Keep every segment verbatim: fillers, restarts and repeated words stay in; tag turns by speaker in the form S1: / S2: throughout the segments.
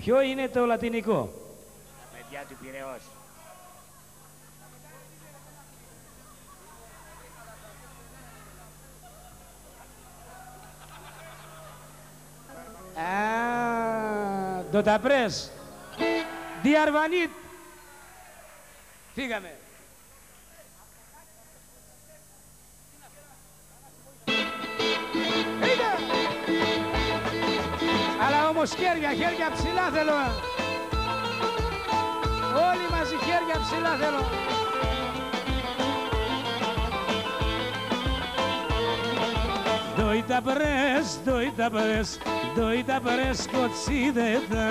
S1: Ποιο είναι το λατινικό?
S2: Τα παιδιά του Πειραιώς.
S1: Α, ντοταπρές. Διαρβανίτ. Φύγαμε. Αλλά όμως χέρια, χέρια ψηλά θέλω. Όλοι μαζί χέρια ψηλά θέλω. Doita pres, doita pres, doita pres cocideta.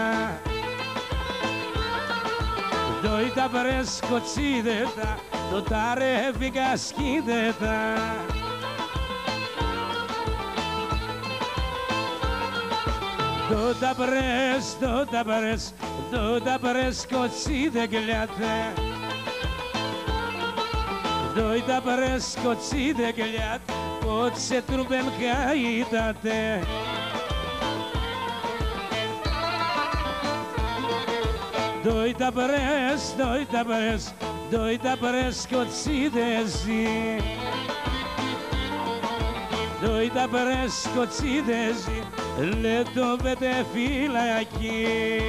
S1: Doita pres cocideta, dotare figaschideta. Doita pres, doita pres, doita pres cocideta. Doita pres cocideta. Pot se trupem caitate. Doita pres, doita pres, doita pres cocidezi. Doita pres cocidezi, le dovete fυλακή.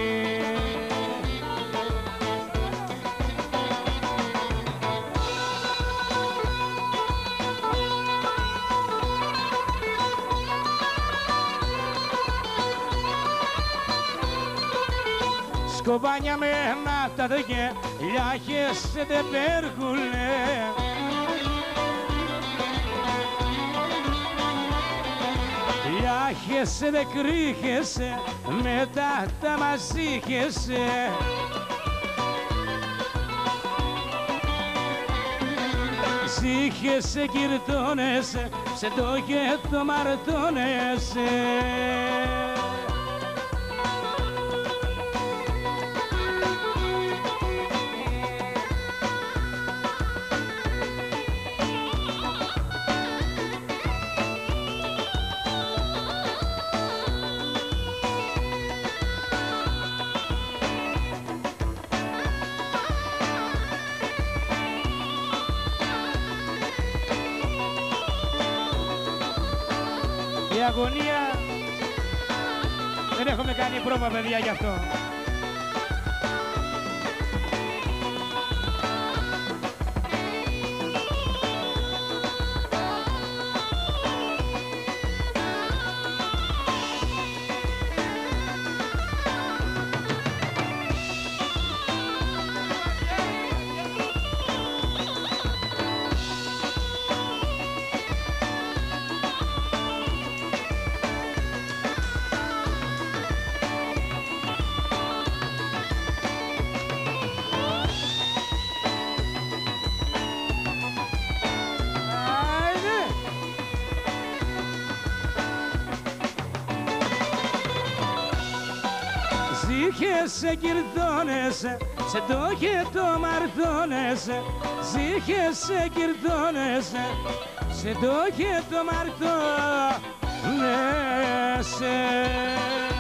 S1: Σκοπάνιαμε τα δεκέ, λιάχες δε πέργουλε. Λιάχες δε κρύχεσαι, μετά τα μαζίχεσαι. Ζήχεσαι κυρτώνεσαι, σε το και το μαρτώνεσαι. Η αγωνία δεν έχουμε κάνει πρόβα, παιδιά, γι' αυτό. Ζήχεσαι κυρτώνεσαι, σε το και το μαρτώνεσαι. Ζήχεσαι κυρτώνεσαι, σε το και το μαρτώνεσαι.